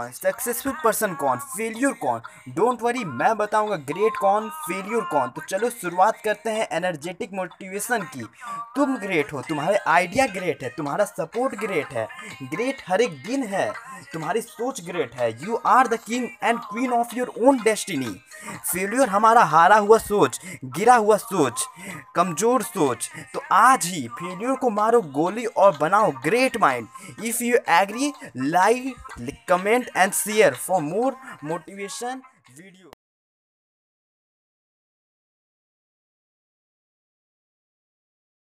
कौन, successful person कौन, failure कौन। डोंट वरी, मैं बताऊंगा ग्रेट कौन, फेलियर कौन। तो चलो शुरुआत करते हैं एनर्जेटिक मोटिवेशन की। तुम ग्रेट हो, तुम्हारे आइडिया ग्रेट है, तुम्हारा सपोर्ट ग्रेट है, ग्रेट हर एक दिन है, तुम्हारी सोच ग्रेट है। You are the king and queen of your own destiny. Failure हमारा हारा हुआ सोच, गिरा हुआ सोच, कमजोर सोच। तो आज ही फेलियर को मारो गोली और बनाओ great mind. If you agree, like, comment and share for more motivation video.